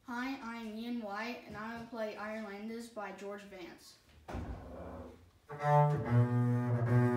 Hi, I'm Ian White, and I will play Irelanders by George Vance.